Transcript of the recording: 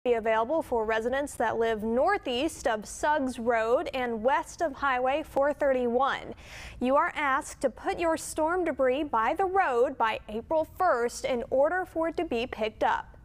Be available for residents that live northeast of Suggs Road and west of Highway 431. You are asked to put your storm debris by the road by April 1st in order for it to be picked up.